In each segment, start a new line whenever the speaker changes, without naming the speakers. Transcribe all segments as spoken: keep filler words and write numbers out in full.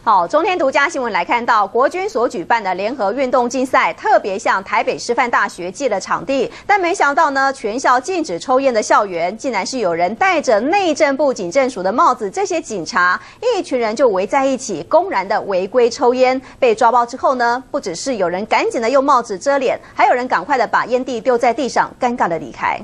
好，中天独家新闻来看到，国军所举办的联合运动竞赛，特别向台北师范大学借了场地，但没想到呢，全校禁止抽烟的校园，竟然是有人戴着内政部警政署的帽子，这些警察一群人就围在一起，公然的违规抽烟。被抓包之后呢，不只是有人赶紧的用帽子遮脸，还有人赶快的把烟蒂丢在地上，尴尬的离开。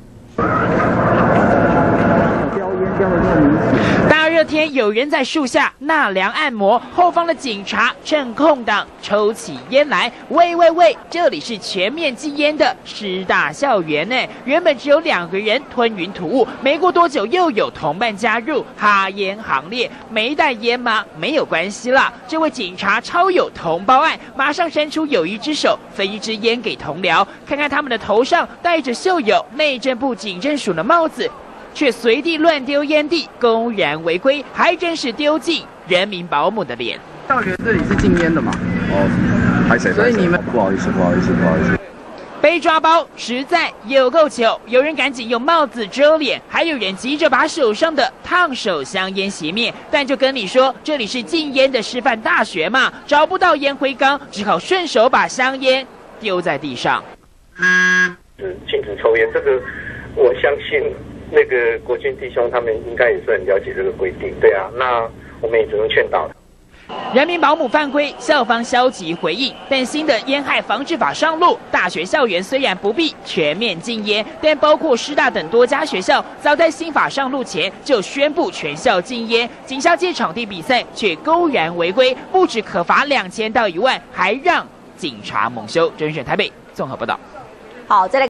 大热天，有人在树下纳凉按摩，后方的警察趁空档抽起烟来。喂喂喂，这里是全面禁烟的师大校园呢。原本只有两个人吞云吐雾，没过多久又有同伴加入哈烟行列。没带烟吗？没有关系啦。这位警察超有同胞爱，马上伸出有一只手分一支烟给同僚，看看他们的头上戴着绣有内政部警政署的帽子。 却随地乱丢烟蒂，公然违规，还真是丢尽人民保姆的脸。
校园这里是禁烟的嘛？
哦，拍谁？
所以你们
不好意思，不好意思，不好意思。
被抓包实在有够糗，有人赶紧用帽子遮脸，还有人急着把手上的烫手香烟熄灭。但就跟你说，这里是禁烟的师范大学嘛，找不到烟灰缸，只好顺手把香烟丢在地上。
嗯，禁止抽烟，这个我相信。 那个国军弟兄他们应该也是很了解这个规定，对啊，那我们也只能劝导了。
人民保姆犯规，校方消极回应，但新的烟害防治法上路，大学校园虽然不必全面禁烟，但包括师大等多家学校，早在新法上路前就宣布全校禁烟。警校借场地比赛却公然违规，不止可罚两千到一万，还让警察蒙羞。真选台北综合报道。
好，再来。